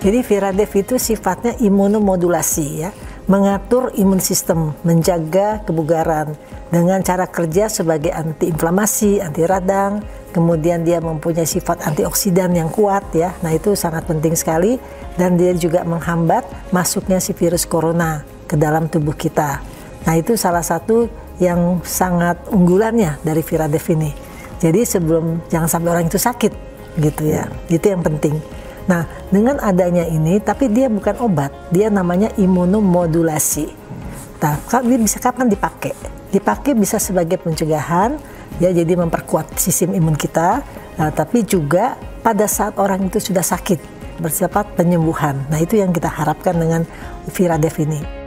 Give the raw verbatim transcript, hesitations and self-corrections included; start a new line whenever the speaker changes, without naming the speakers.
Jadi Viradev itu sifatnya imunomodulasi ya, mengatur imun sistem, menjaga kebugaran dengan cara kerja sebagai antiinflamasi, anti radang, kemudian dia mempunyai sifat antioksidan yang kuat ya. Nah, itu sangat penting sekali, dan dia juga menghambat masuknya si virus corona ke dalam tubuh kita. Nah, itu salah satu yang sangat unggulannya dari Viradev ini. Jadi sebelum jangan sampai orang itu sakit gitu ya. Itu yang penting. Nah, dengan adanya ini, tapi dia bukan obat, dia namanya imunomodulasi. Nah, dia bisa kapan dipakai? Dipakai bisa sebagai pencegahan, ya, jadi memperkuat sistem imun kita, nah, tapi juga pada saat orang itu sudah sakit, bersifat penyembuhan. Nah, itu yang kita harapkan dengan Viradev ini.